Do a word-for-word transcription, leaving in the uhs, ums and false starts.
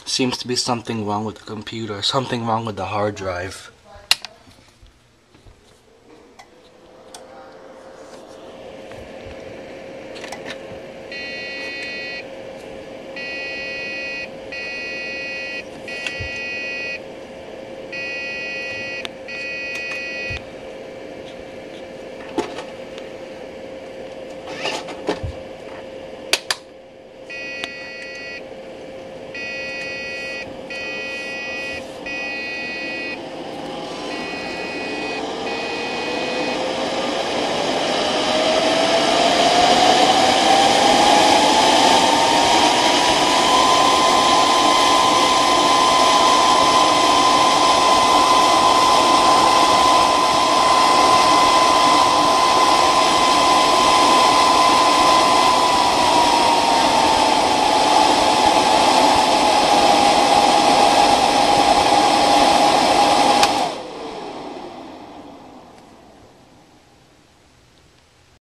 Seems to be something wrong with the computer, something wrong with the hard drive.